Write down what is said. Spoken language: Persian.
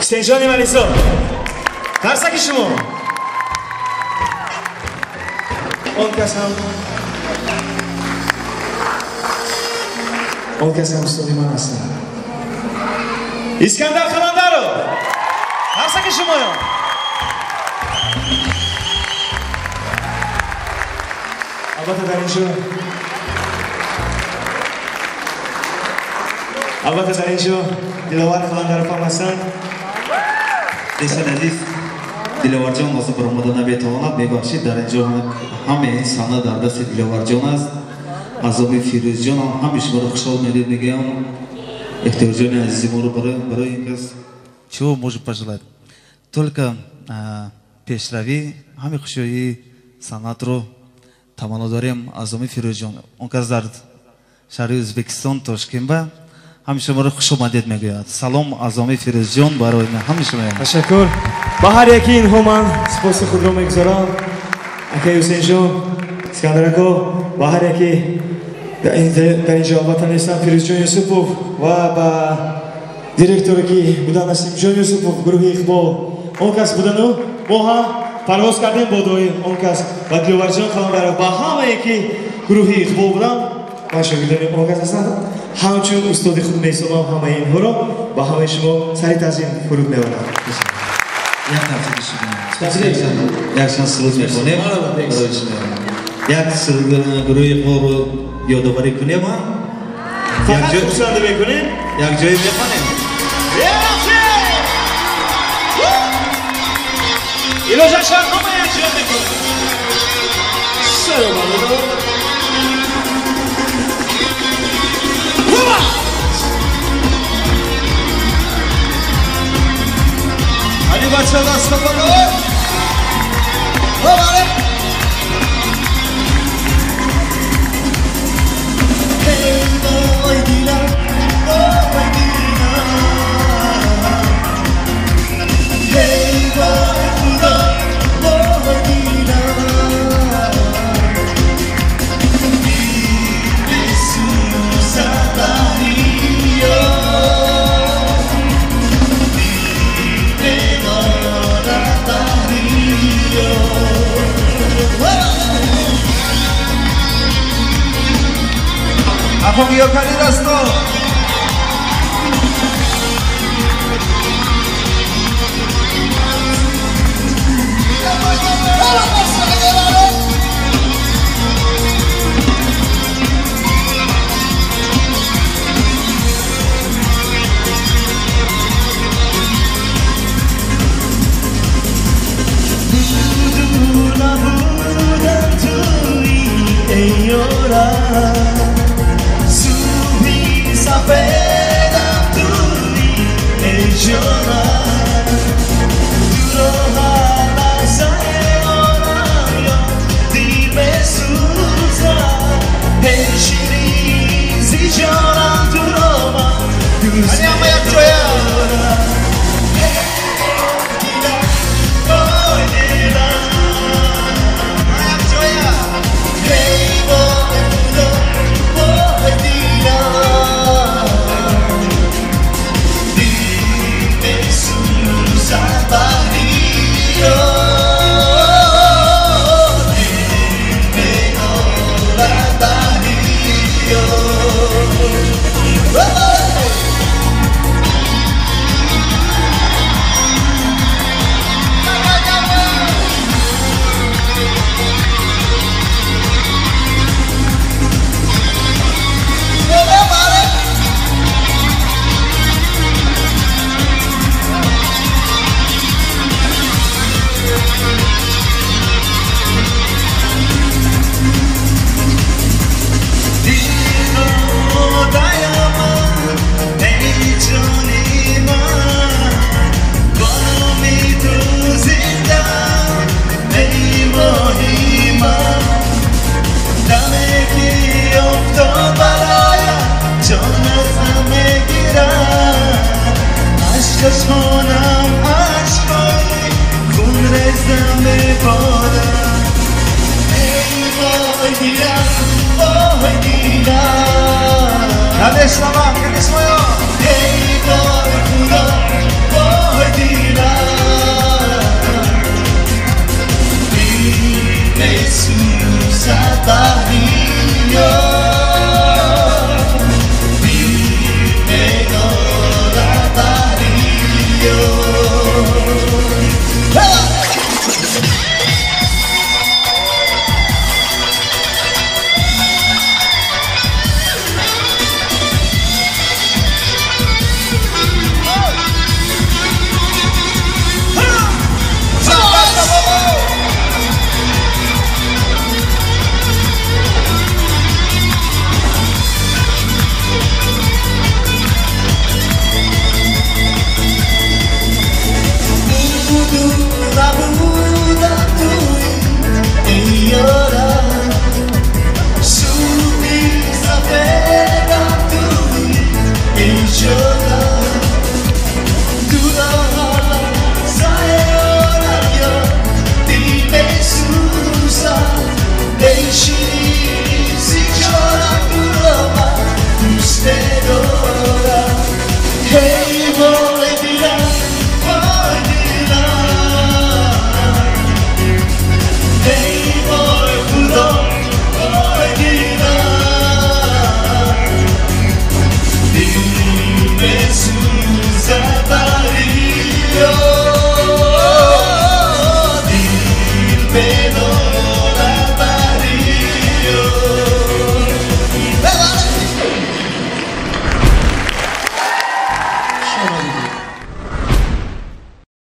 Senjoni Maliso. Tarsaki Shimo. Onkasam. Onkasam Suleiman Aslan. İskandar Khalandarov. Tarsaki Shimo. Albatta در اینجا دلوار Khalandarov هم هستن. دوستان عزیز دلوار جان واسه برآمدن بتواند ببخشید در اینجا همه انسان در دست دلوار جان است. عزیز فیروز جان همیشه برای خوشحال می‌دید میگم اختیار جان عزیز ما رو برای این کس чего можем пожелать только пешрави ҳами хушёи санъатро таманно дорем азоми фирӯзҷон он кас дар шаҳри Ӯзбекистон Тошкентба ҳами шуморо хушомадед мегӯяд. Салом азоми фирӯзҷон барои ман ҳами шумо. Ташаккур. Ба ҳар яки инҳо ман сипоси худро мегузорам. Акай Ҳусейнҷон, Искандар ако, ба ҳар яке дар инҷо албатта нестан Фирӯзҷон Юсупов ва ба директоре ки будан Насимҷон Юсупов гурӯҳи Иқбол. Он кас будану мо ҳам парвоз кардем бо доим. Он кас ба Диловарҷон Калондаров ба ҳамае ки гурӯҳи Иқбол будам ман шогирдони он кас ҳастам. ҳамчун устоди худ меҳисобам ҳамаи инҳоро ба ҳамаи шумо сари тазим фуруд мебарам. якчанд суруд мекунем барои шумо. як гурӯҳи Иқболро ёдоварӣ кунем. Фақат хурсанда мекунем. як ҷое мехонем. илоҷа шарҳома як ҷо мекунем. саломалайкум. Hadi başlayalım aslanlar. Hadi. Hey boy dilan, boy dilan. Hey boy dilan, boy dilan. Jesus Satario. Apoyo Calidasto. Subir Pero